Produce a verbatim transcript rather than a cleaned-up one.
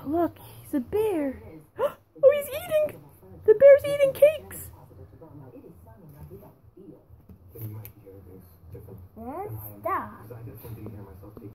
look, he's a bear. Oh, he's eating. The bear's eating cakes. And stop.